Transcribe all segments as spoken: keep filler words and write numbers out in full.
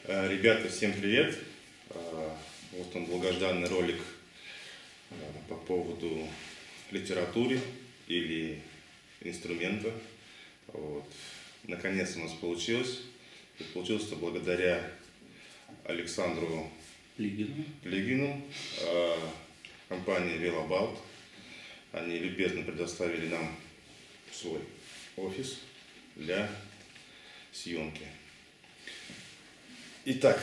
Э, Ребята, всем привет! Э, Вот он, долгожданный ролик э, по поводу литературы или инструмента. Вот. Наконец у нас получилось. И получилось это благодаря Александру Плигину. Плигину, э, компании Велобалт. Они любезно предоставили нам свой офис для съемки. Итак,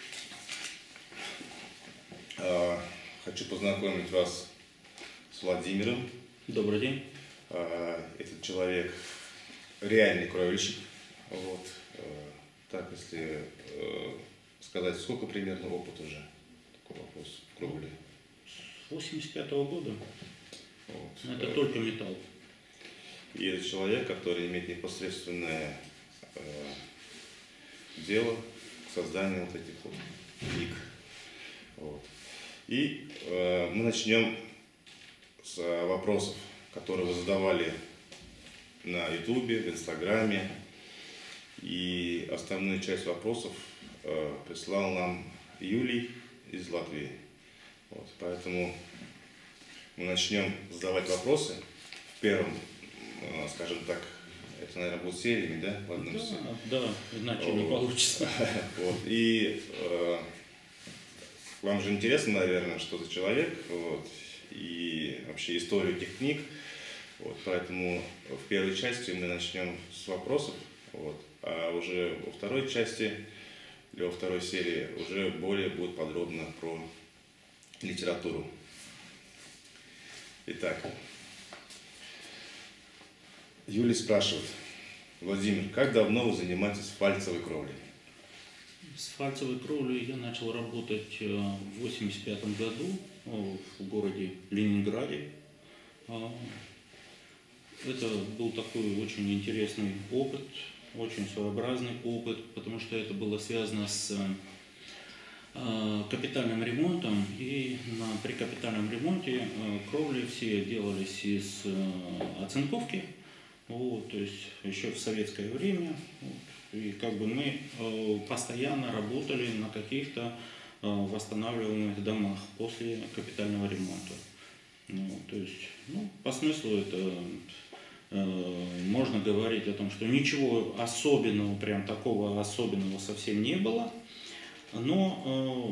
э, хочу познакомить вас с Владимиром. Добрый день. Э, этот человек реальный кровельщик. Вот. Э, так, если э, сказать, сколько примерно опыт уже? Такой вопрос в кровле. С восемьдесят пятого года. Вот. Это только металл. И это человек, который имеет непосредственное э, дело к созданию вот этих вот книг. Вот. И э, мы начнем с вопросов, которые вы задавали на ютубе, в инстаграме. И основную часть вопросов э, прислал нам Юлий из Латвии. Вот. Поэтому мы начнем задавать вопросы в первом, э, скажем так, это, наверное, будут сериями, да? В одном Да, серии. да, иначе вот. Не получится. Вот. И э, вам же интересно, наверное, что за человек, вот, и вообще историю этих книг. Вот. Поэтому в первой части мы начнем с вопросов, вот, а уже во второй части или во второй серии уже более будет подробно про литературу. Итак, Юлий спрашивает: Владимир, как давно вы занимаетесь фальцевой кровлей? С фальцевой кровлей я начал работать в восемьдесят пятом году в городе Ленинграде. Это был такой очень интересный опыт, очень своеобразный опыт, потому что это было связано с капитальным ремонтом, и на, при капитальном ремонте кровли все делались из оцинковки, вот, то есть еще в советское время, вот, и как бы мы постоянно работали на каких-то восстанавливаемых домах после капитального ремонта. Ну, то есть, ну, по смыслу это э, можно говорить о том, что ничего особенного, прям такого особенного совсем не было. Но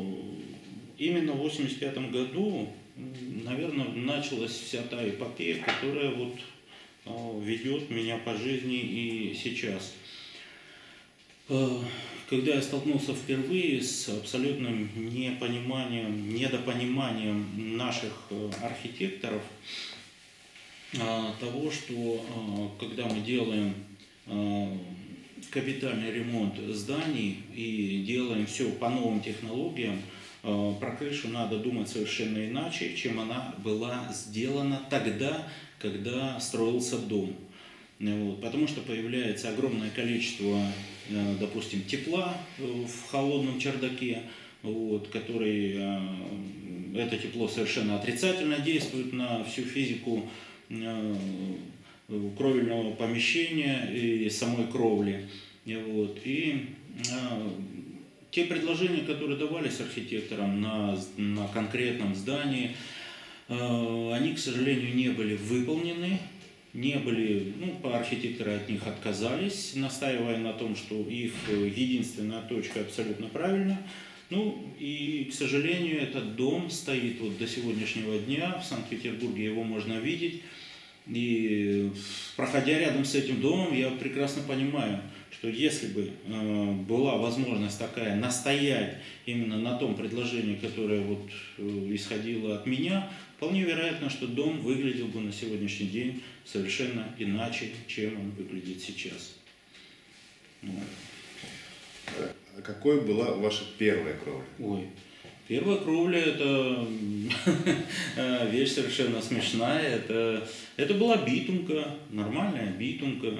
э, именно в восемьдесят пятом году, наверное, началась вся та эпопея, которая вот э, ведет меня по жизни и сейчас. Э, когда я столкнулся впервые с абсолютным непониманием, недопониманием наших э, архитекторов э, того, что э, когда мы делаем э, капитальный ремонт зданий и делаем все по новым технологиям, про крышу надо думать совершенно иначе, чем она была сделана тогда, когда строился дом. Вот, потому что появляется огромное количество, допустим, тепла в холодном чердаке, вот, который, это тепло совершенно отрицательно действует на всю физику кровельного помещения и самой кровли. Вот. И а, те предложения, которые давались архитекторам на, на конкретном здании, а, они, к сожалению, не были выполнены, не были, ну, архитекторы от них отказались, настаивая на том, что их единственная точка абсолютно правильна. Ну и, к сожалению, этот дом стоит вот до сегодняшнего дня, в Санкт-Петербурге его можно видеть. И проходя рядом с этим домом, я прекрасно понимаю, что если бы э, была возможность такая настоять именно на том предложении, которое вот, э, исходило от меня, вполне вероятно, что дом выглядел бы на сегодняшний день совершенно иначе, чем он выглядит сейчас. Вот. А какой была ваша первая кровля? Ой. Первая кровля – это вещь совершенно смешная. Это, это была битумка, нормальная битумка.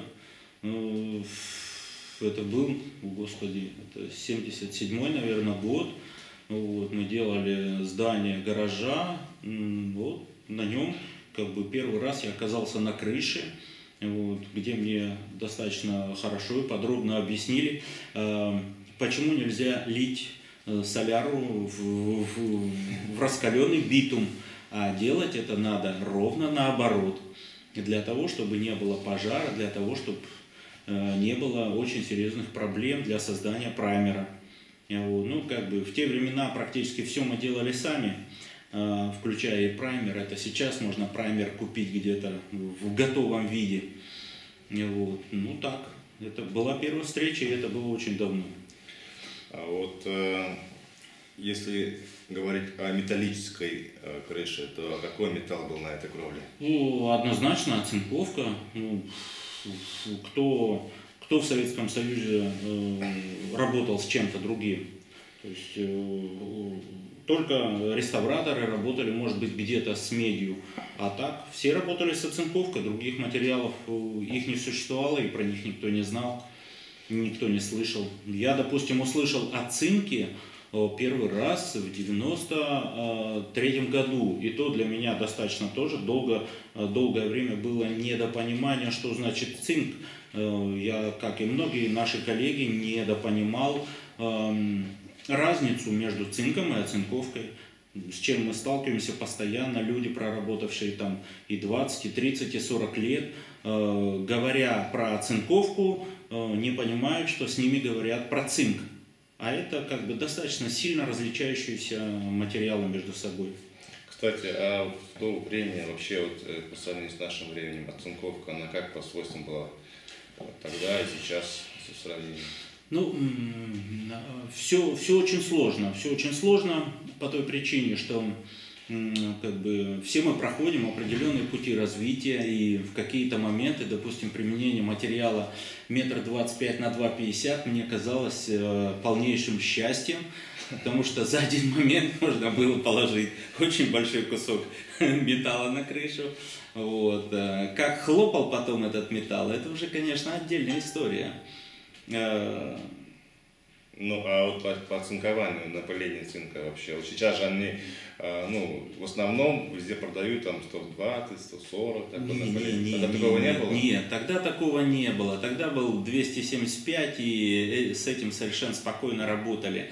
Это был, господи, это семьдесят седьмой, наверное, год. Вот, мы делали здание гаража. Вот, на нем как бы первый раз я оказался на крыше, вот, где мне достаточно хорошо и подробно объяснили, почему нельзя лить соляру в, в, в раскаленный битум, а делать это надо ровно наоборот, для того, чтобы не было пожара, для того, чтобы не было очень серьезных проблем для создания праймера. Ну, как бы в те времена практически все мы делали сами, включая и праймер. Это сейчас можно праймер купить где-то в готовом виде. Вот. Ну так, это была первая встреча, и это было очень давно. А вот э, если говорить о металлической э, крыше, то какой металл был на этой кровле? Ну, однозначно оцинковка. Ну, кто, кто в Советском Союзе э, работал с чем-то другим? То есть э, только реставраторы работали, может быть, где-то с медью, а так все работали с оцинковкой, других материалов их не существовало, и про них никто не знал, никто не слышал. Я, допустим, услышал о цинке первый раз в девяносто третьем году, и то для меня достаточно тоже долго, долгое время было недопонимание, что значит цинк. Я, как и многие наши коллеги, недопонимал разницу между цинком и оцинковкой, с чем мы сталкиваемся постоянно. Люди, проработавшие там и двадцать, и тридцать, и сорок лет, э, говоря про оцинковку, э, не понимают, что с ними говорят про цинк. А это как бы достаточно сильно различающиеся материалы между собой. Кстати, а в то время вообще вот, по сравнению с нашим временем оцинковка, она как по свойствам была тогда и сейчас в сравнении? Ну, все, все очень сложно, все очень сложно по той причине, что как бы, все мы проходим определенные пути развития, и в какие-то моменты, допустим, применение материала метр двадцать пять на два пятьдесят мне казалось полнейшим счастьем, потому что за один момент можно было положить очень большой кусок металла на крышу. Вот. Как хлопал потом этот металл, это уже, конечно, отдельная история. Ну, а вот по, по оцинкованию, напыление цинка вообще, вот сейчас же они, ну, в основном везде продают там сто двадцать, сто сорок, такое не, напыление. Не, тогда не, такого не, не было? Нет, тогда такого не было. Тогда был двести семьдесят пять, и с этим совершенно спокойно работали.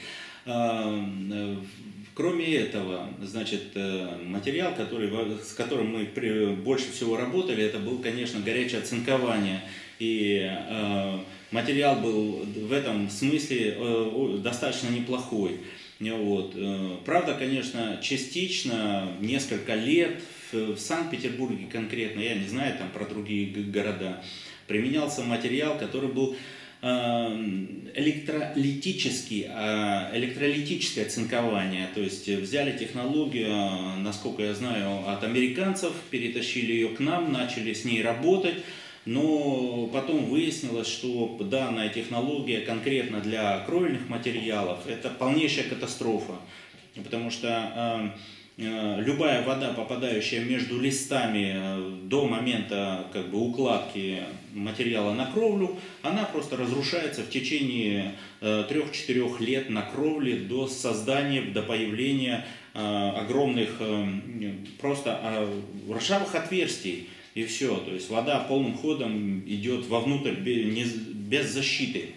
Кроме этого, значит, материал, который, с которым мы больше всего работали, это был, конечно, горячее оцинкование. И э, материал был в этом смысле э, достаточно неплохой. Вот. Правда, конечно, частично, несколько лет в, в Санкт-Петербурге конкретно, я не знаю там про другие города, применялся материал, который был э, электролитический, э, электролитическое цинкование. То есть взяли технологию, насколько я знаю, от американцев, перетащили ее к нам, начали с ней работать. Но потом выяснилось, что данная технология конкретно для кровельных материалов – это полнейшая катастрофа, потому что э, э, любая вода, попадающая между листами э, до момента как бы, укладки материала на кровлю, она просто разрушается в течение э, трех-четырех лет на кровле до создания, до появления э, огромных э, просто э, ржавых отверстий. И все, то есть вода полным ходом идет вовнутрь без защиты.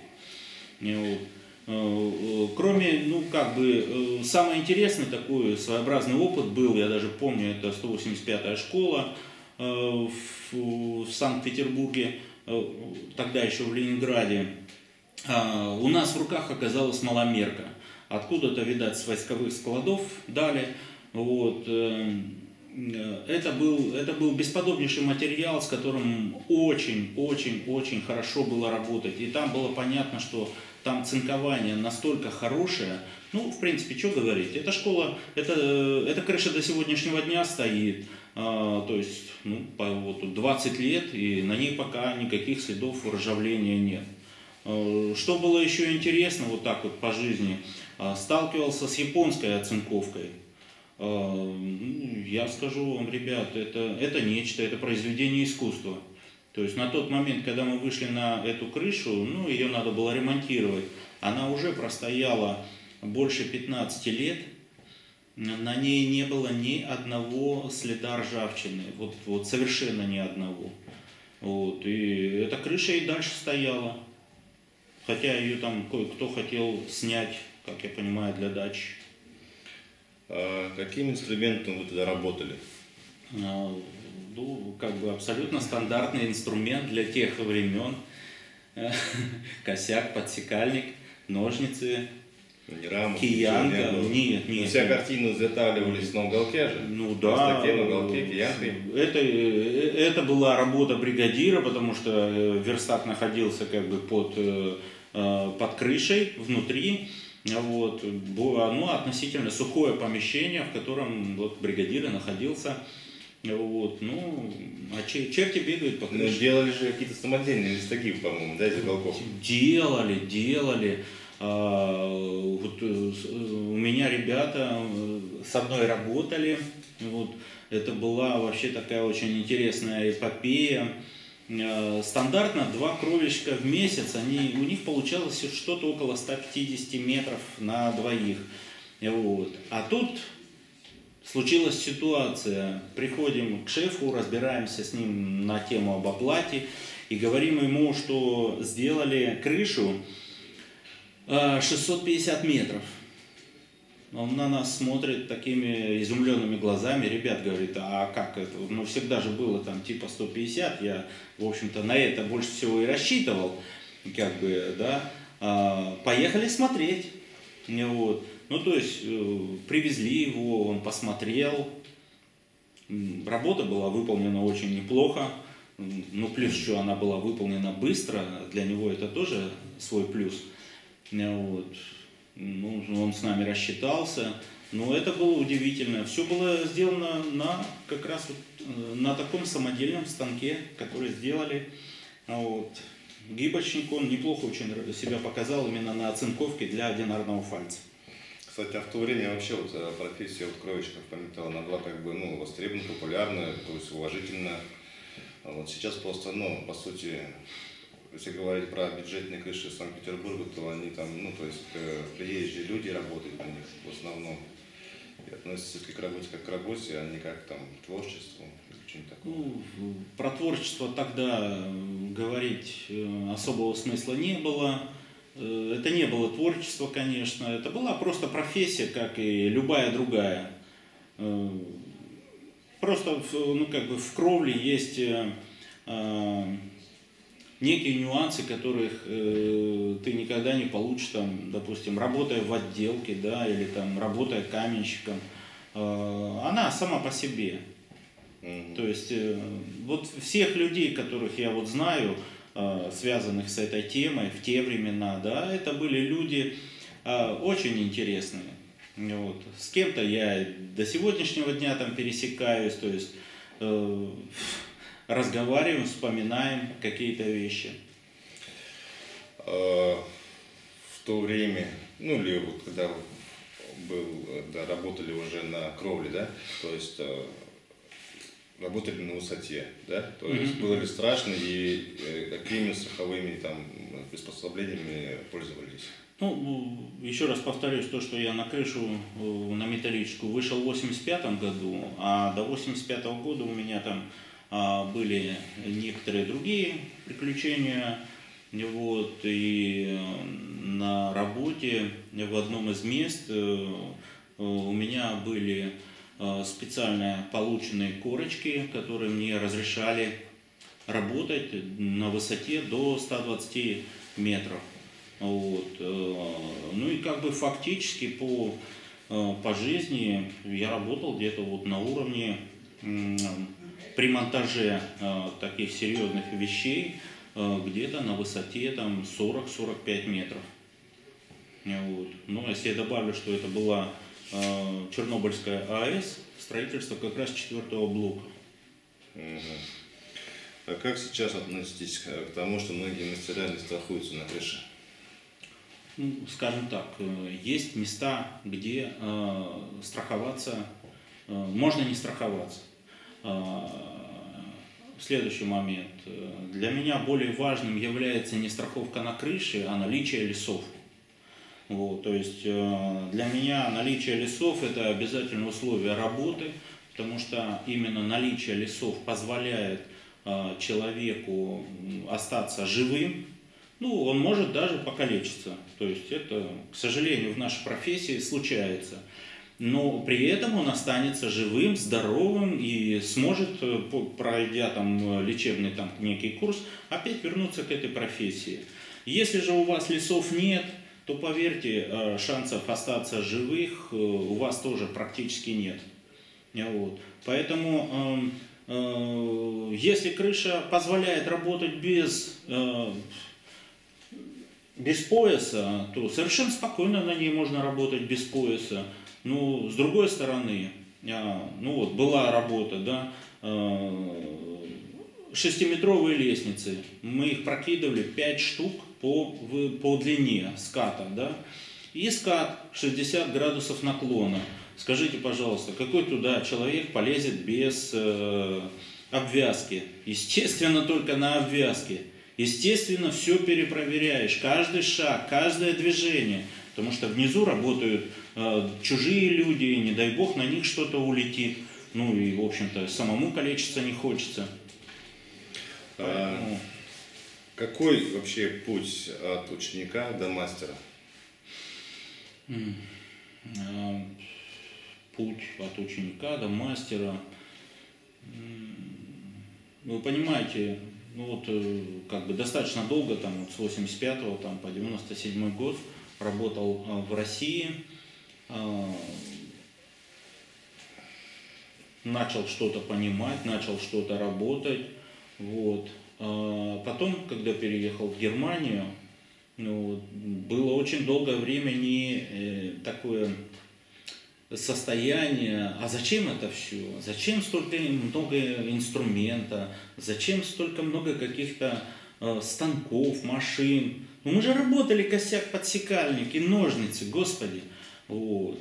Кроме, ну как бы, самый интересный такой своеобразный опыт был, я даже помню, это сто восемьдесят пятая школа в Санкт-Петербурге, тогда еще в Ленинграде. У нас в руках оказалась маломерка. Откуда-то, видать, с войсковых складов дали. Вот. Это был, это был бесподобнейший материал, с которым очень-очень-очень хорошо было работать. И там было понятно, что там цинкование настолько хорошее. Ну, в принципе, что говорить, эта школа, это, эта крыша до сегодняшнего дня стоит. А, то есть, ну, по, вот, двадцать лет, и на ней пока никаких следов ржавления нет. А, что было еще интересно, вот так вот по жизни, а, сталкивался с японской оцинковкой. Я скажу вам, ребят, это, это нечто, это произведение искусства. То есть на тот момент, когда мы вышли на эту крышу, ну, ее надо было ремонтировать, она уже простояла больше пятнадцати лет, на ней не было ни одного следа ржавчины, вот, вот совершенно ни одного. Вот, и эта крыша и дальше стояла. хотя ее там кое-кто хотел снять, как я понимаю, для дачи. А каким инструментом вы тогда работали? Ну, как бы абсолютно стандартный инструмент для тех времен. Косяк, подсекальник, ножницы, Не рамок, киянка. Не нет, нет. нет. Вся картина изготавливались на уголке же? Ну на да. стаке, на уголке, киянкой? Это, это была работа бригадира, потому что верстак находился как бы под, под крышей, внутри. Вот. Было ну, относительно сухое помещение, в котором вот, бригадир и находился. Вот, ну, а черти бегают по крыше. Ну, делали же какие-то самодельные верстаки, по-моему, да, из уголков? Делали, делали. А, вот, у меня ребята со мной работали. Вот, это была вообще такая очень интересная эпопея. Стандартно два кровельщика в месяц, они, у них получалось что-то около ста пятидесяти метров на двоих. Вот. А тут случилась ситуация, приходим к шефу, разбираемся с ним на тему об оплате и говорим ему, что сделали крышу шестьсот пятьдесят метров. Он на нас смотрит такими изумленными глазами. Ребят, говорит, а как это? Ну, всегда же было там типа сто пятьдесят. Я, в общем-то, на это больше всего и рассчитывал. Как бы, да. А, поехали смотреть. Вот. Ну, то есть, привезли его, он посмотрел. Работа была выполнена очень неплохо. Ну, плюс еще она была выполнена быстро. Для него это тоже свой плюс. Вот. Ну, он с нами рассчитался, но это было удивительно. Все было сделано на, как раз вот, на таком самодельном станке, который сделали. Вот. Гибочник, он неплохо очень себя показал именно на оцинковке для одинарного фальца. Кстати, а в то время вообще вот профессия вот кровельщиков по металлу, она была как бы ну, востребована, популярна, то есть уважительна. А вот сейчас просто, ну, по сути, если говорить про бюджетные крыши Санкт-Петербурга, то они там, ну, то есть э, приезжие люди работают на них в основном. И относятся к работе как к работе, а не как там к творчеству или что-нибудь такое. Ну, про творчество тогда говорить особого смысла не было. Это не было творчество, конечно, это была просто профессия, как и любая другая. Просто ну, как бы в кровле есть некие нюансы, которых э, ты никогда не получишь, там, допустим, работая в отделке, да, или там, работая каменщиком. Э, она сама по себе. Mm-hmm. То есть, э, вот всех людей, которых я вот знаю, э, связанных с этой темой в те времена, да, это были люди э, очень интересные. Вот. С кем-то я до сегодняшнего дня там пересекаюсь, то есть... Э, разговариваем, вспоминаем какие-то вещи. В то время, ну или вот когда был, да, работали уже на кровле, да, то есть работали на высоте, да, то mm-hmm. есть было ли страшно и какими страховыми там приспособлениями пользовались? Ну, еще раз повторюсь, то, что я на крышу, на металлическую вышел в восемьдесят пятом году, а до восемьдесят пятого года у меня там были некоторые другие приключения, вот, и на работе в одном из мест у меня были специально полученные корочки, которые мне разрешали работать на высоте до ста двадцати метров. Вот. Ну и как бы фактически по, по жизни я работал где-то вот на уровне при монтаже э, таких серьезных вещей э, где-то на высоте там сорок-сорок пять метров. Вот. Ну, если я добавлю, что это была э, Чернобыльская АЭС, строительство как раз четвертого блока. Угу. А как сейчас относитесь к тому, что многие мастера не страхуются на крыше? Ну, скажем так, есть места, где э, страховаться, э, можно не страховаться. Следующий момент. Для меня более важным является не страховка на крыше, а наличие лесов. Вот, то есть для меня наличие лесов – это обязательное условие работы, потому что именно наличие лесов позволяет человеку остаться живым, ну, он может даже покалечиться. То есть это, к сожалению, в нашей профессии случается. Но при этом он останется живым, здоровым и сможет, пройдя там лечебный там, некий курс, опять вернуться к этой профессии. Если же у вас лесов нет, то поверьте, шансов остаться живых у вас тоже практически нет. Вот. Поэтому, если крыша позволяет работать без, без пояса, то совершенно спокойно на ней можно работать без пояса. Ну, с другой стороны, ну вот, была работа, да, шестиметровые лестницы, мы их прокидывали пять штук по, по длине ската, да, и скат шестьдесят градусов наклона. Скажите, пожалуйста, какой туда человек полезет без э, обвязки? Естественно, только на обвязке. Естественно, все перепроверяешь, каждый шаг, каждое движение. Потому что внизу работают э, чужие люди, не дай бог на них что-то улетит. Ну и, в общем-то, самому калечиться не хочется. А, какой вообще путь от ученика до мастера? Путь от ученика до мастера. Вы понимаете, ну вот как бы достаточно долго, там вот с восемьдесят пятого там, по девяносто седьмой год работал в России, начал что-то понимать, начал что-то работать. Вот. Потом, когда переехал в Германию, ну, было очень долгое время не такое состояние, а зачем это все? Зачем столько много инструмента? Зачем столько много каких-то э, станков, машин? Ну, мы же работали косяк-подсекальник и ножницы, господи. Вот.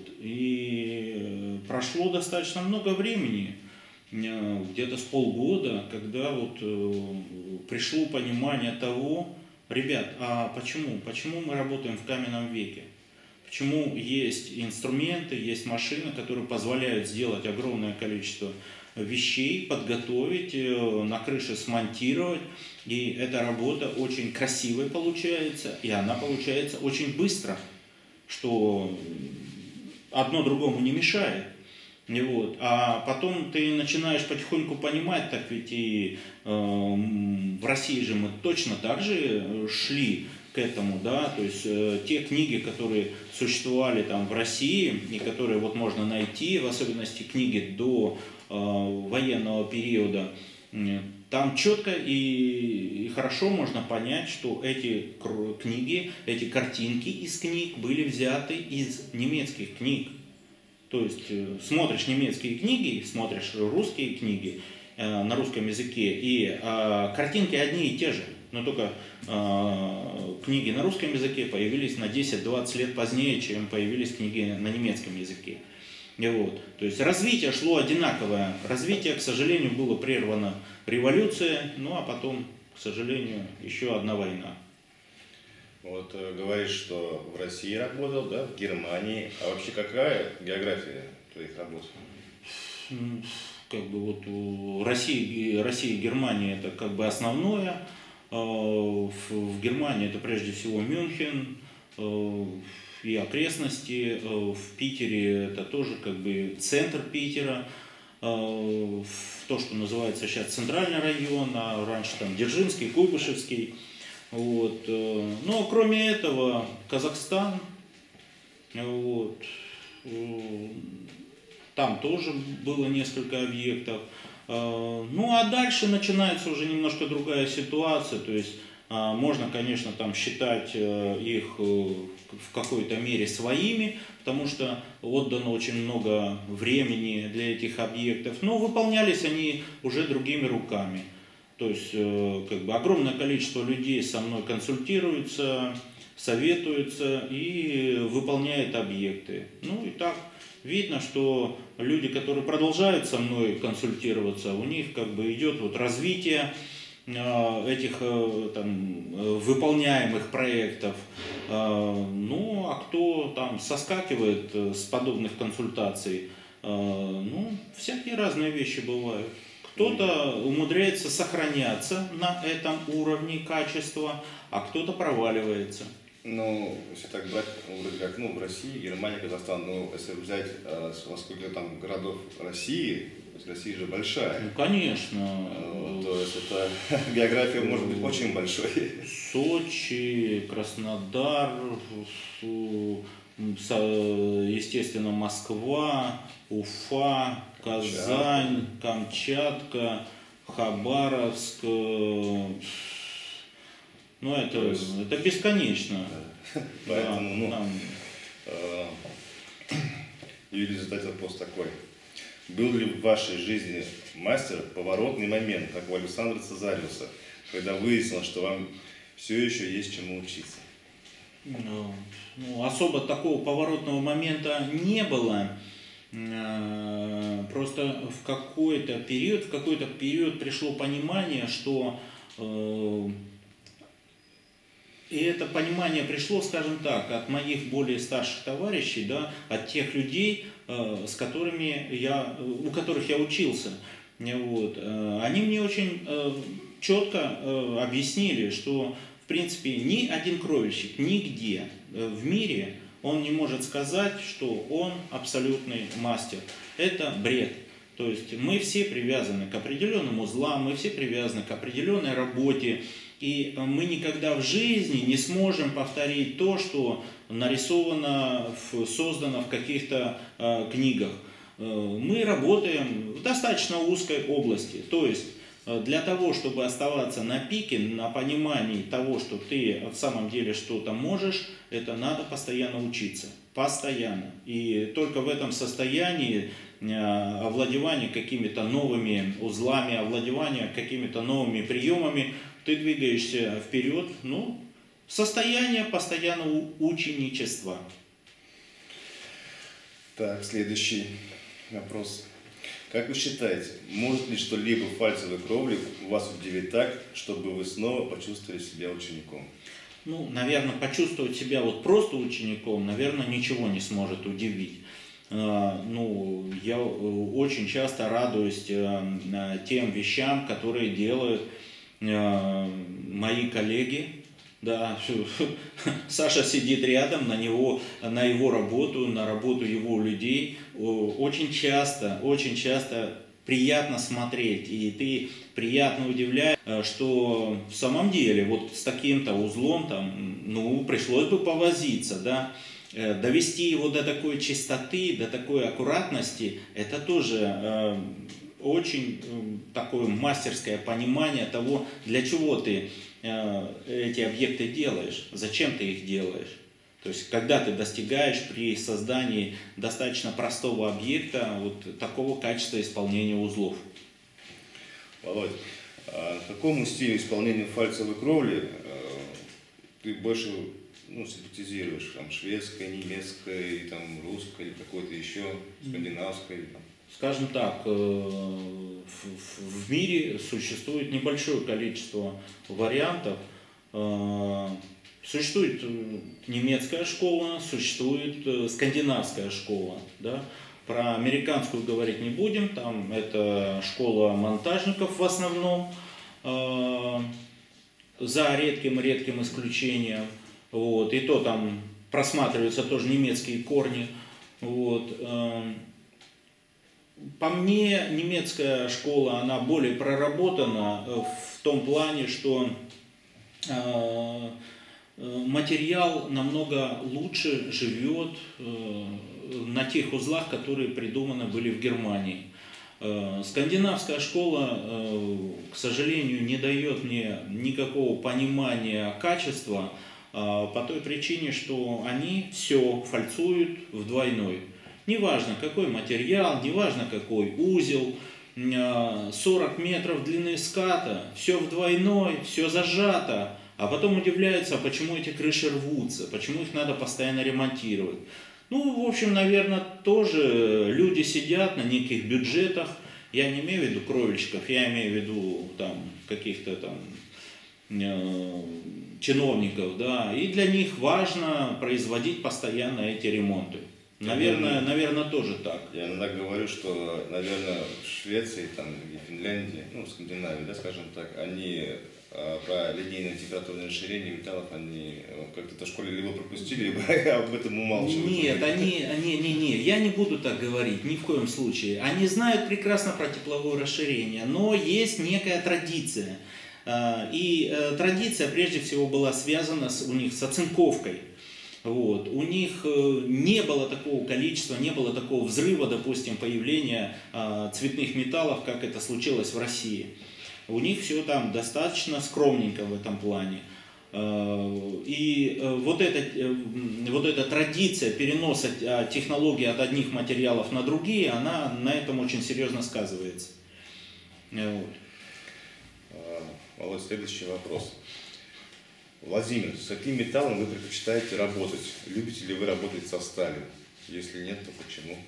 И прошло достаточно много времени, где-то с полгода, когда вот э, пришло понимание того, ребят, а почему? Почему мы работаем в каменном веке? Почему есть инструменты, есть машины, которые позволяют сделать огромное количество вещей, подготовить, на крыше смонтировать. И эта работа очень красивая получается, и она получается очень быстро, что одно другому не мешает. И вот. А потом ты начинаешь потихоньку понимать, так ведь и э, в России же мы точно так же шли к этому, да, то есть э, те книги, которые существовали там в России и которые вот можно найти, в особенности книги до э, военного периода, э, там четко и, и хорошо можно понять, что эти книги, эти картинки из книг были взяты из немецких книг. То есть э, смотришь немецкие книги, смотришь русские книги э, на русском языке, и э, картинки одни и те же. Но только э, книги на русском языке появились на десять-двадцать лет позднее, чем появились книги на немецком языке. И вот. То есть развитие шло одинаковое. Развитие, к сожалению, было прервано революцией, ну а потом, к сожалению, еще одна война. Вот э, говоришь, что в России работал, да, в Германии. А вообще какая география твоих работ? Как бы вот у России, Россия и Германия это как бы основное. В Германии это прежде всего Мюнхен и окрестности. В Питере это тоже как бы центр Питера. То, что называется сейчас центральный район, а раньше там Дзержинский, Куйбышевский. Вот. Но кроме этого Казахстан, вот. Там тоже было несколько объектов. Ну а дальше начинается уже немножко другая ситуация, то есть можно, конечно, там считать их в какой-то мере своими, потому что отдано очень много времени для этих объектов, но выполнялись они уже другими руками. То есть как бы огромное количество людей со мной консультируются, советуются и выполняют объекты. Ну и так видно, что люди, которые продолжают со мной консультироваться, у них как бы идет вот развитие этих там, выполняемых проектов. Ну, а кто там соскакивает с подобных консультаций, ну, всякие разные вещи бывают. Кто-то умудряется сохраняться на этом уровне качества, а кто-то проваливается. Ну, если так брать, вроде как, ну, в России, Германия, Казахстан, ну, если взять, э, во сколько там городов России, то есть Россия же большая. Ну, конечно. Э, то есть это география может быть очень большой. Сочи, Краснодар, естественно, Москва, Уфа, Казань, Камчатка, Хабаровск. Ну, это, есть, это бесконечно. Да. Поэтому, да, ну, там... э, Юрий задать вопрос такой. Был ли в вашей жизни мастер поворотный момент, как у Александра Цезариуса, когда выяснилось, что вам все еще есть чему учиться? Ну, ну, особо такого поворотного момента не было. Просто в какой-то период, в какой-то период пришло понимание, что э, и это понимание пришло, скажем так, от моих более старших товарищей, да, от тех людей, э, с которыми я, у которых я учился. Вот. Они мне очень э, четко э, объяснили, что в принципе ни один кровельщик нигде в мире он не может сказать, что он абсолютный мастер. Это бред. То есть мы все привязаны к определенным узлам, мы все привязаны к определенной работе. И мы никогда в жизни не сможем повторить то, что нарисовано, создано в каких-то э, книгах. Мы работаем в достаточно узкой области. То есть для того, чтобы оставаться на пике, на понимании того, что ты в самом деле что-то можешь, это надо постоянно учиться. Постоянно. И только в этом состоянии овладевания какими-то новыми узлами, овладевания какими-то новыми приемами, ты двигаешься вперед, ну, состояние постоянного ученичества. Так, следующий вопрос. Как вы считаете, может ли что-либо в фальцевой кровле вас удивить так, чтобы вы снова почувствовали себя учеником? Ну, наверное, почувствовать себя вот просто учеником, наверное, ничего не сможет удивить. Ну, я очень часто радуюсь тем вещам, которые делают мои коллеги. Да, Саша сидит рядом, на него, на его работу, на работу его людей. Очень часто, очень часто приятно смотреть, и ты приятно удивляешь, что в самом деле вот с таким-то узлом там, ну, пришлось бы повозиться, да, довести его до такой чистоты, до такой аккуратности, это тоже очень такое мастерское понимание того, для чего ты эти объекты делаешь, зачем ты их делаешь. То есть, когда ты достигаешь при создании достаточно простого объекта вот такого качества исполнения узлов. Володь, а какому стилю исполнения фальцевой кровли ты больше, ну, симпатизируешь? Там, шведской, немецкой, там, русской, какой-то еще, скандинавской? Там? Скажем так, в, в мире существует небольшое количество вариантов. Существует немецкая школа, существует скандинавская школа. Да? Про американскую говорить не будем, там это школа монтажников в основном, за редким-редким исключением. Вот. И то там просматриваются тоже немецкие корни. Вот. По мне, немецкая школа, она более проработана в том плане, что материал намного лучше живет на тех узлах, которые придуманы были в Германии. Скандинавская школа, к сожалению, не дает мне никакого понимания качества по той причине, что они все фальцуют в двойной. Неважно какой материал, неважно какой узел, сорок метров длины ската, все в двойной, все зажато. А потом удивляются, почему эти крыши рвутся, почему их надо постоянно ремонтировать. Ну, в общем, наверное, тоже люди сидят на неких бюджетах. Я не имею в виду кровельщиков, я имею в виду там каких-то там э, чиновников, да. И для них важно производить постоянно эти ремонты. Наверное, наверное, тоже так. Я иногда говорю, что, наверное, в Швеции, там, и Финляндии, ну, в Скандинавии, да, скажем так, они а, про линейное температурное расширение металлов, они как-то в школе либо пропустили, либо об этом умалчивают. Нет, они, они, не, не, я не буду так говорить, ни в коем случае. Они знают прекрасно про тепловое расширение, но есть некая традиция. И традиция прежде всего была связана с, у них с оцинковкой. Вот. У них не было такого количества, не было такого взрыва, допустим, появления а, цветных металлов, как это случилось в России. У них все там достаточно скромненько в этом плане. А, и вот эта, вот эта традиция переноса технологий от одних материалов на другие, она на этом очень серьезно сказывается. Вот. Володь, следующий вопрос. Владимир, с каким металлом вы предпочитаете работать? Любите ли вы работать со сталью? Если нет, то почему?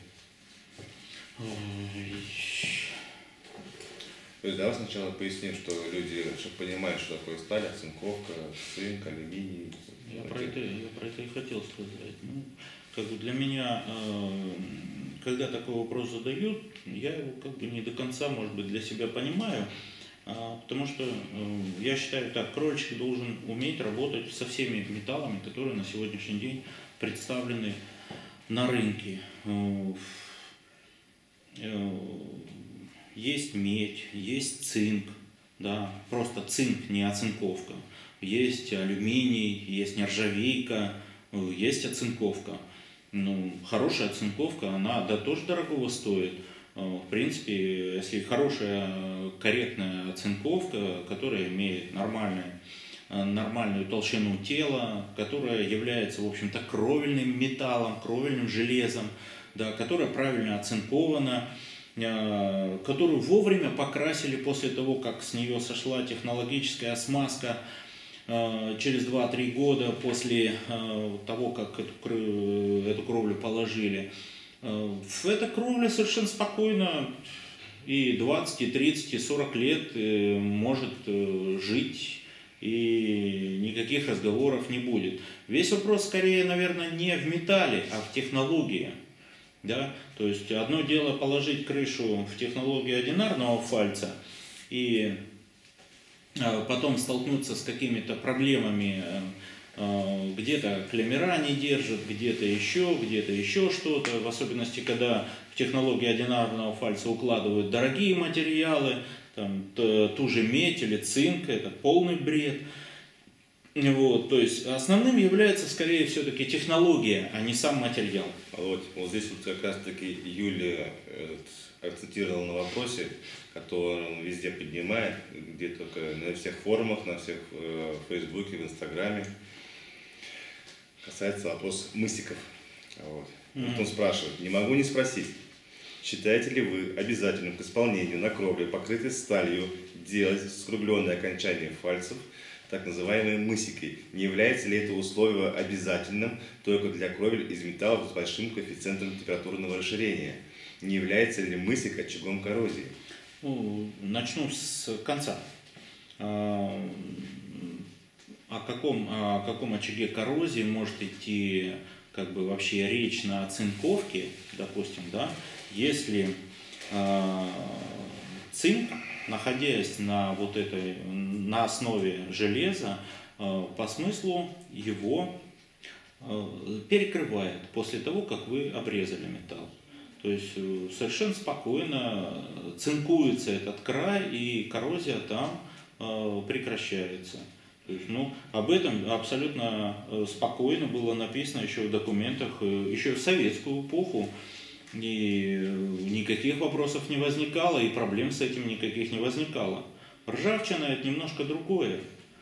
То есть давай сначала поясним, что люди, чтобы понимать, что такое сталь, оцинковка, цинк, алюминий. Я про это, я про это и хотел сказать. Ну, как бы для меня, когда такой вопрос задают, я его как бы не до конца, может быть, для себя понимаю. Потому что э, я считаю так, кровельщик должен уметь работать со всеми металлами, которые на сегодняшний день представлены на рынке. Э, э, есть медь, есть цинк, да, просто цинк, не оцинковка. Есть алюминий, есть нержавейка, э, есть оцинковка. Ну, хорошая оцинковка, она да, тоже дорогого стоит. В принципе, если хорошая, корректная оцинковка, которая имеет нормальную, нормальную толщину тела, которая является, в общем-то, кровельным металлом, кровельным железом, да, которая правильно оцинкована, которую вовремя покрасили после того, как с нее сошла технологическая смазка, через два-три года после того, как эту, эту кровлю положили. Эта кровля совершенно спокойно и двадцать, и тридцать, и сорок лет может жить, и никаких разговоров не будет. Весь вопрос скорее, наверное, не в металле, а в технологии. Да? То есть одно дело положить крышу в технологию одинарного фальца и потом столкнуться с какими-то проблемами. Где-то клеммера не держат, где-то еще, где-то еще что-то. В особенности, когда в технологии одинарного фальца укладывают дорогие материалы, там, ту же медь или цинк, это полный бред. Вот, то есть основным является скорее все-таки технология, а не сам материал. Вот, вот здесь вот как раз таки Юлия акцентировала на вопросе, который он везде поднимает, где только на всех форумах, на всех э, в Фейсбуке, в Инстаграме. Касается вопроса мысиков. Вот. Mm-hmm. Вот он спрашивает, не могу не спросить, считаете ли вы обязательным к исполнению на кровле, покрытой сталью, делать скругленное окончание фальцев, так называемой мысикой? Не является ли это условие обязательным только для кровель из металлов с большим коэффициентом температурного расширения? Не является ли мысик очагом коррозии? Ну, начну с конца. О каком, о каком очаге коррозии может идти как бы вообще речь на оцинковке, допустим, да, если э, цинк, находясь на вот этой, на основе железа, э, по смыслу его э, перекрывает после того, как вы обрезали металл. То есть э, совершенно спокойно цинкуется этот край, и коррозия там э, прекращается. Ну, об этом абсолютно спокойно было написано еще в документах, еще в советскую эпоху, и никаких вопросов не возникало, и проблем с этим никаких не возникало. Ржавчина – это немножко другое,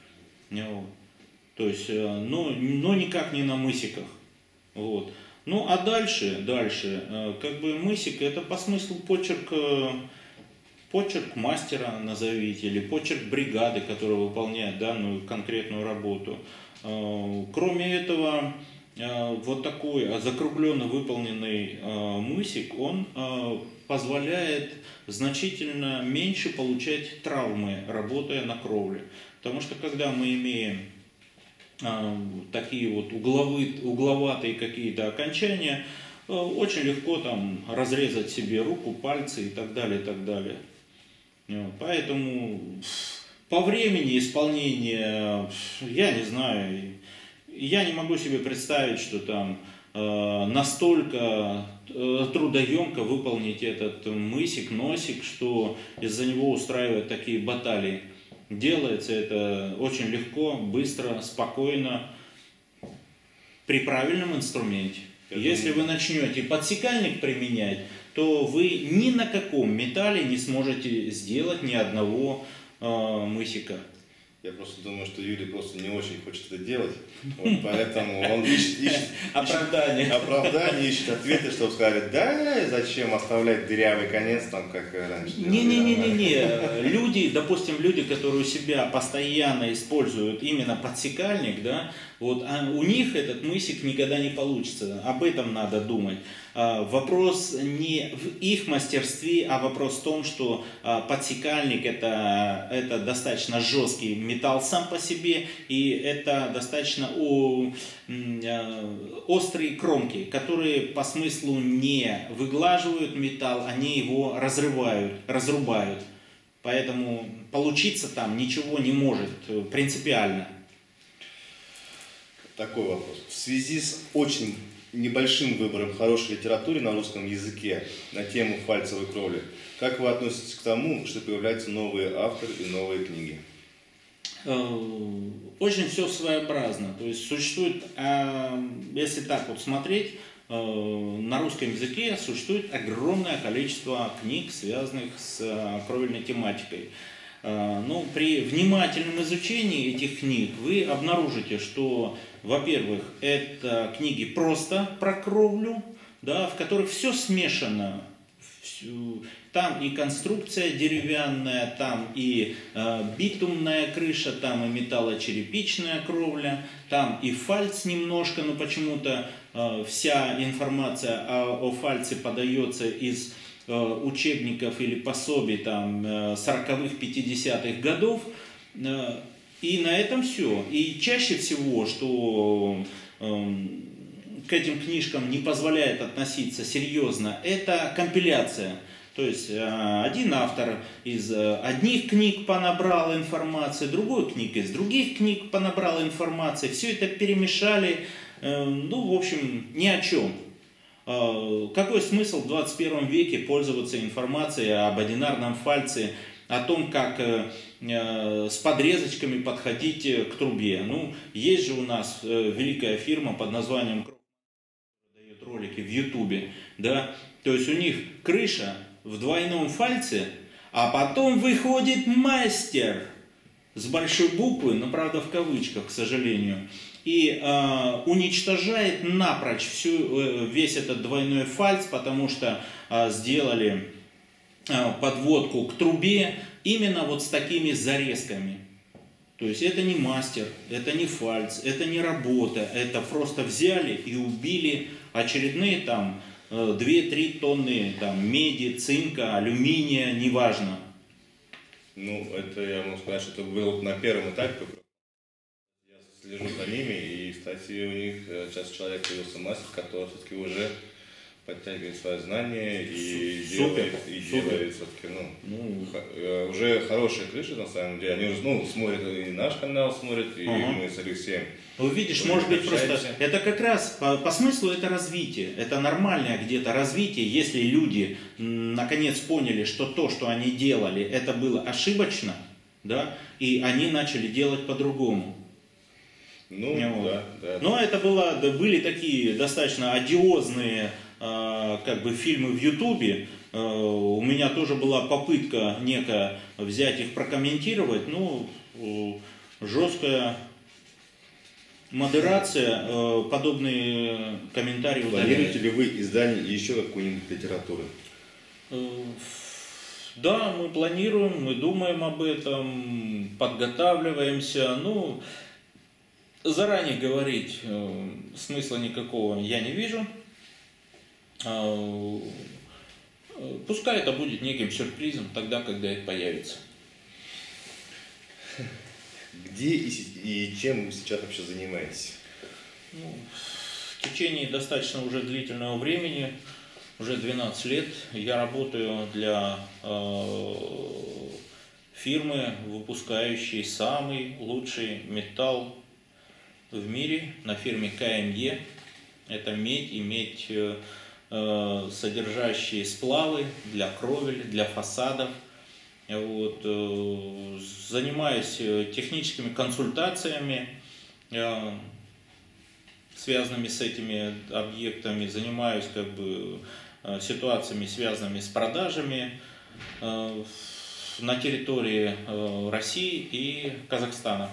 то есть, но, но никак не на мысиках. Вот. Ну, а дальше, дальше, как бы мысик – это по смыслу почерк, почерк мастера, назовите, или почерк бригады, которая выполняет данную конкретную работу. Кроме этого, вот такой закругленно выполненный мысик, он позволяет значительно меньше получать травмы, работая на кровле. Потому что когда мы имеем такие вот угловые, угловатые какие-то окончания, очень легко там разрезать себе руку, пальцы и так далее, и так далее. Поэтому по времени исполнения, я не знаю, я не могу себе представить, что там настолько трудоемко выполнить этот мысик, носик, что из-за него устраивают такие баталии. Делается это очень легко, быстро, спокойно, при правильном инструменте. Если вы начнете подсекальник применять, то вы ни на каком металле не сможете сделать ни одного э, мысика. Я просто думаю, что Юрий просто не очень хочет это делать, вот поэтому он ищет, ищет, оправдание. ищет оправдание, ищет ответы, чтобы сказать, да, зачем оставлять дырявый конец, там, как раньше. Не-не-не-не-не, люди, допустим, люди, которые у себя постоянно используют именно подсекальник, да, вот, а у них этот мысик никогда не получится, об этом надо думать. А, вопрос не в их мастерстве, а вопрос в том, что а, подсекальник это, это достаточно жесткий металл сам по себе, и это достаточно о, а, острые кромки, которые по смыслу не выглаживают металл, они его разрывают, разрубают. Поэтому получиться там ничего не может принципиально. Такой вопрос. В связи с очень небольшим выбором хорошей литературы на русском языке на тему фальцевой кровли, как вы относитесь к тому, что появляются новые авторы и новые книги? Очень все своеобразно. То есть существует, если так вот смотреть, на русском языке существует огромное количество книг, связанных с кровельной тематикой. Но при внимательном изучении этих книг вы обнаружите, что, во-первых, это книги просто про кровлю, да, в которых все смешано. Там и конструкция деревянная, там и э, битумная крыша, там и металлочерепичная кровля, там и фальц немножко, но почему-то э, вся информация о, о фальце подается из э, учебников или пособий там сороковых, пятидесятых годов. Э, и на этом все. И чаще всего, что э, к этим книжкам не позволяет относиться серьезно, это компиляция. То есть один автор из одних книг понабрал информации, другой книг из других книг понабрал информации. Все это перемешали, ну, в общем, ни о чем. Какой смысл в двадцать первом веке пользоваться информацией об одинарном фальце, о том, как с подрезочками подходить к трубе? Ну, есть же у нас великая фирма под названием Кров, которая дает ролики в Ютубе, да, то есть у них крыша в двойном фальце, а потом выходит мастер с большой буквы, но правда в кавычках, к сожалению, и э, уничтожает напрочь всю, э, весь этот двойной фальц, потому что э, сделали э, подводку к трубе именно вот с такими зарезками. То есть это не мастер, это не фальц, это не работа, это просто взяли и убили очередные там две-три тонны там, меди, цинка, алюминия, неважно. Ну, это я могу сказать, что это было на первом этапе. Я слежу за ними, и, кстати, у них сейчас человек появился мастер, который все-таки уже подтягивает свои знания и Супер, делает, и супер. делает все-таки, ну, Ну, х- уже хорошие крыши, на самом деле. Они уже, ну, смотрят и наш канал, смотрят, и Ага. мы с Алексеем. ну, видишь, Вы может быть, общаетесь? просто это как раз по, по смыслу это развитие, это нормальное где-то развитие, если люди м, наконец поняли, что то, что они делали, это было ошибочно, да, и они начали делать по-другому. Ну, Вот. да, да. Но это было, да, были такие достаточно одиозные э, как бы фильмы в Ютубе. Э, у меня тоже была попытка некая взять их прокомментировать, но э, жесткая модерация, э, подобные комментарии Планируете удаляет. ли вы издание еще какой-нибудь литературы? Э, Да, мы планируем, мы думаем об этом, подготавливаемся. Ну, заранее говорить э, смысла никакого я не вижу. Э, э, Пускай это будет неким сюрпризом тогда, когда это появится. Где и, с- и чем вы сейчас вообще занимаетесь? Ну, В течение достаточно уже длительного времени, уже двенадцать лет, я работаю для э, фирмы, выпускающей самый лучший металл в мире, на фирме ка эм е. Это медь и медь, э, содержащие сплавы для кровель, для фасадов. Вот, э, занимаюсь техническими консультациями, э, связанными с этими объектами, занимаюсь как бы ситуациями, связанными с продажами э, на территории э, России и Казахстана.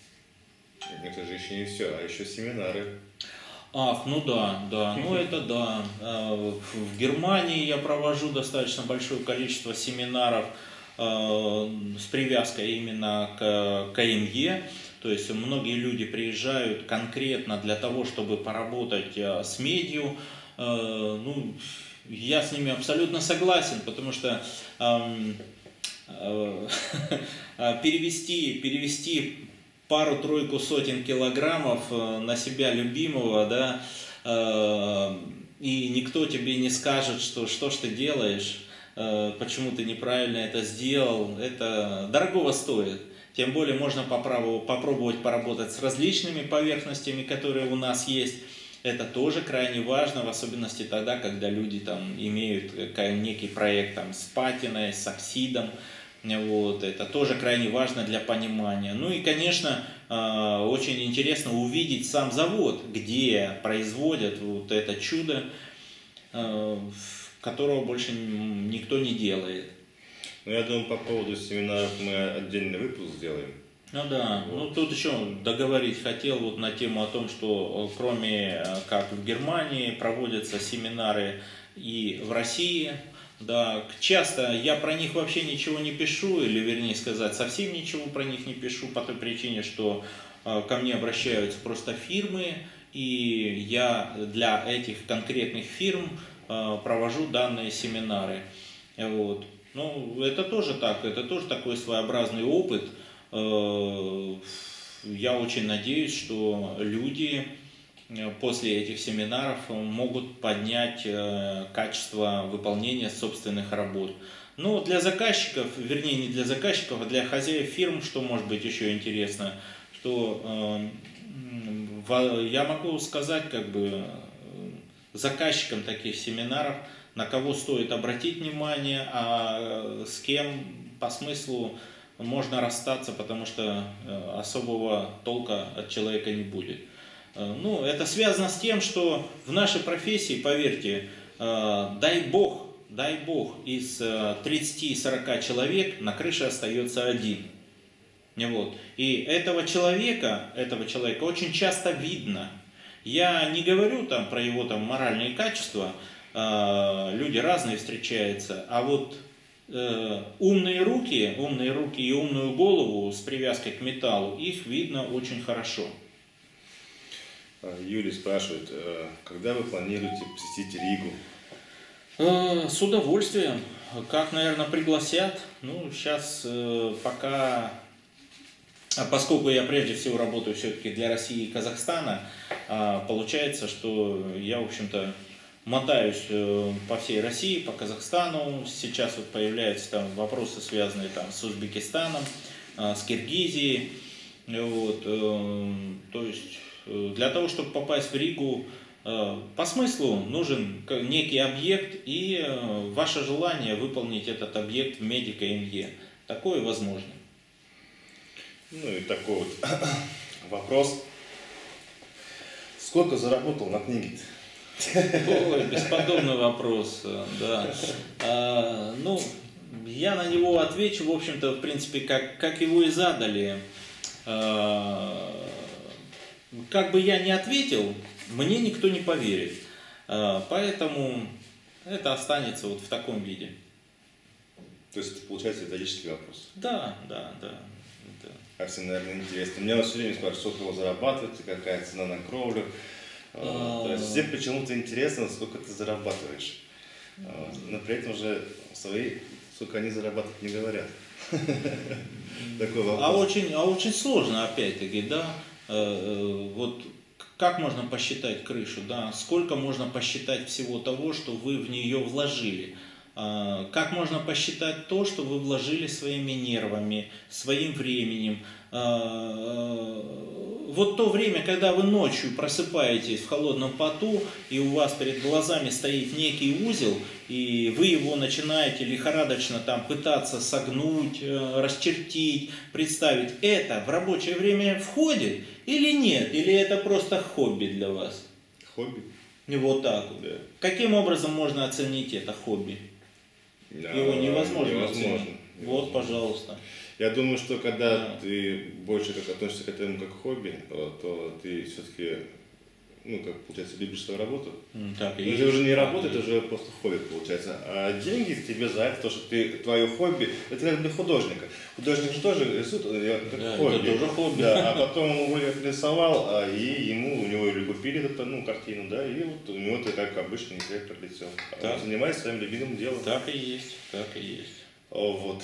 Это же еще не все, а еще семинары. Ах, ну да, да, ну это да. В Германии я провожу достаточно большое количество семинаров э, с привязкой именно к ка эм е. То есть многие люди приезжают конкретно для того, чтобы поработать с медью. Э, ну, я с ними абсолютно согласен, потому что э, э, перевести, перевести пару-тройку сотен килограммов на себя любимого, да, э, и никто тебе не скажет, что что ж ты делаешь, э, почему ты неправильно это сделал, это дорогого стоит. Тем более можно попробовать поработать с различными поверхностями, которые у нас есть. Это тоже крайне важно, в особенности тогда, когда люди там имеют некий проект там, с патиной, с оксидом. Вот, это тоже крайне важно для понимания. Ну и, конечно, очень интересно увидеть сам завод, где производят вот это чудо, которого больше никто не делает. Ну, я думаю, по поводу семинаров мы отдельный выпуск сделаем. Ну да, вот. Ну тут еще договорить хотел вот на тему о том, что кроме как в Германии проводятся семинары и в России. Да, часто я про них вообще ничего не пишу, или вернее сказать, совсем ничего про них не пишу по той причине, что э, ко мне обращаются просто фирмы, и я для этих конкретных фирм э, провожу данные семинары. Вот. Ну, это тоже так, это тоже такой своеобразный опыт. Э, я очень надеюсь, что люди после этих семинаров могут поднять качество выполнения собственных работ. Ну, для заказчиков, вернее, не для заказчиков, а для хозяев фирм, что может быть еще интересно, что э, я могу сказать, как бы, заказчикам таких семинаров, на кого стоит обратить внимание, а с кем по смыслу можно расстаться, потому что особого толка от человека не будет. Ну, это связано с тем, что в нашей профессии, поверьте, дай бог, дай бог, из тридцати-сорока человек на крыше остается один. Вот. И этого человека, этого человека очень часто видно. Я не говорю там про его там моральные качества, люди разные встречаются, а вот умные руки, умные руки и умную голову с привязкой к металлу, их видно очень хорошо. Юрий спрашивает, когда вы планируете посетить Ригу? С удовольствием. Как, наверное, пригласят. Ну, сейчас пока, поскольку я прежде всего работаю все-таки для России и Казахстана, получается, что я, в общем-то, мотаюсь по всей России, по Казахстану. Сейчас вот появляются там вопросы, связанные там с Узбекистаном, с Киргизией. Вот, то есть для того, чтобы попасть в Ригу, по смыслу нужен некий объект и ваше желание выполнить этот объект в меди ка эм е. Такое возможно. Ну и такой вот вопрос. Сколько заработал на книге-то? Ой, бесподобный вопрос, да. А, ну, я на него отвечу, в общем-то, в принципе, как, как его и задали. А, как бы я ни ответил, мне никто не поверит. А, поэтому это останется вот в таком виде. То есть это получается риторический вопрос? Да, да, да. да. А всем, наверное, интересно. Меня все время спрашивают, сколько вы зарабатываете, какая цена на кровлю. То есть всем почему-то интересно, сколько ты зарабатываешь. Но при этом же свои, сколько они зарабатывают, не говорят. Такой вопрос. А очень, а очень сложно, опять-таки, да. Вот как можно посчитать крышу, да? Сколько можно посчитать всего того, что вы в нее вложили? Как можно посчитать то, что вы вложили своими нервами, своим временем? Вот то время, когда вы ночью просыпаетесь в холодном поту, и у вас перед глазами стоит некий узел, и вы его начинаете лихорадочно там пытаться согнуть, расчертить, представить, это в рабочее время входит или нет? Или это просто хобби для вас? Хобби. И вот так вот. Да. Каким образом можно оценить это хобби? Да, Его невозможно, невозможно оценить. невозможно. Вот, пожалуйста. Я думаю, что когда Да. ты больше как относишься к этому как хобби, то ты все-таки, ну, как получается, любишь свою работу. М, Так и Но есть. это уже не работа, Так и это уже просто хобби получается. А деньги тебе за это, то, что ты, твое хобби, это как для художника. Художник же тоже рисует, как Да, хобби. это тоже хобби. Да, а потом он его рисовал, а, и ему, у него или купили эту, ну, картину, да, и вот у него это как обычный интеллект пролетел. А Так. он занимается своим любимым делом. Так и есть, так и есть. О, вот.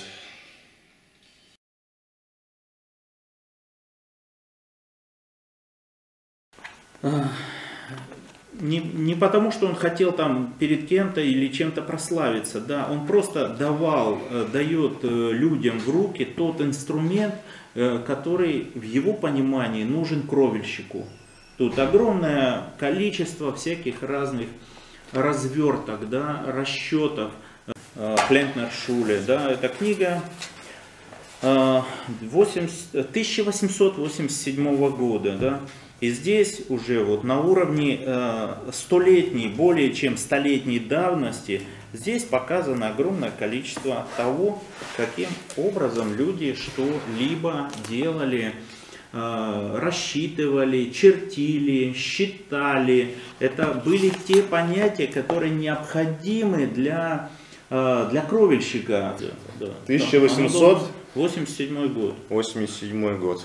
Не, не потому, что он хотел там перед кем-то или чем-то прославиться, да, он просто давал, э, дает э, людям в руки тот инструмент, э, который в его понимании нужен кровельщику. Тут огромное количество всяких разных разверток, да, расчетов. Плентнер Шуле, да, эта книга э, тысяча восемьсот восемьдесят седьмого года, да. И здесь уже вот на уровне э, столетней, более чем столетней давности, здесь показано огромное количество того, каким образом люди что-либо делали, э, рассчитывали, чертили, считали. Это были те понятия, которые необходимы для, э, для кровельщика. Да, тысяча восемьсот восемьдесят седьмой год. восемьдесят седьмой год.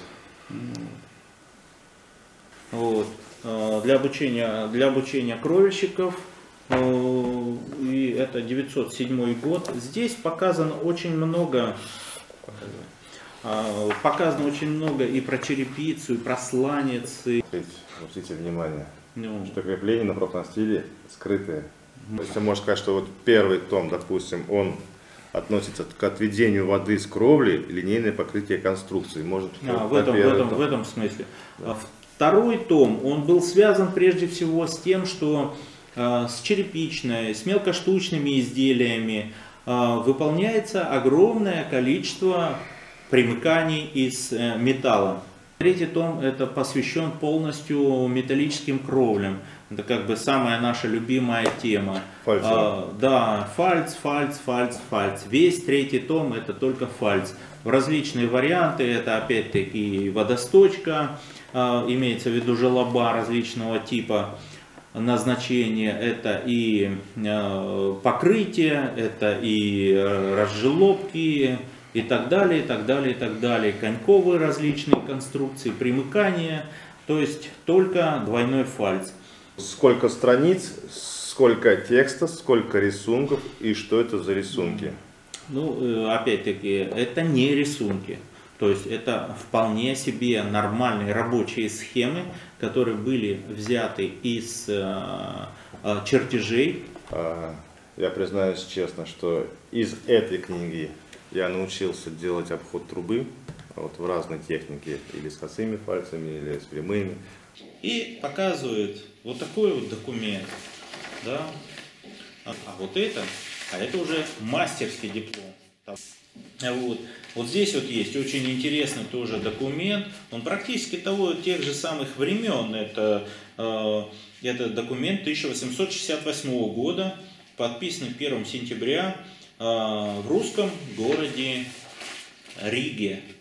Вот. Для обучения, для обучения кровельщиков, и это девятьсот седьмой год. Здесь показано очень много, показано очень много и про черепицу, и про сланец. Обратите внимание, Ну, что крепления на профнастиле скрытые. То есть, можно сказать, что вот первый том, допустим, он относится к отведению воды с кровли, линейное покрытие конструкции. Может, а, в, этом, в, этом, в этом смысле. Да. Второй том, он был связан прежде всего с тем, что э, с черепичной, с мелкоштучными изделиями э, выполняется огромное количество примыканий из э, металла. Третий том это посвящен полностью металлическим кровлям. Это как бы самая наша любимая тема. Фальц. А, да, фальц, фальц, фальц, фальц. Весь третий том это только фальц. Различные варианты, это опять-таки водосточка, а, имеется в виду желоба различного типа назначения, это и а, покрытие, это и разжелобки, и так далее, и так далее, и так далее. Коньковые различные конструкции, примыкания, то есть только двойной фальц. Сколько страниц, сколько текста, сколько рисунков и что это за рисунки? Ну, опять-таки, это не рисунки. То есть это вполне себе нормальные рабочие схемы, которые были взяты из э, чертежей. Я признаюсь честно, что из этой книги я научился делать обход трубы вот, в разной технике, или с косыми пальцами, или с прямыми. И показывает вот такой вот документ, да, а, а вот это, а это уже мастерский диплом. Вот. Вот здесь вот есть очень интересный тоже документ, он практически того, тех же самых времен, это, э, это документ тысяча восемьсот шестьдесят восьмого года, подписанный первого сентября э, в русском городе Риге.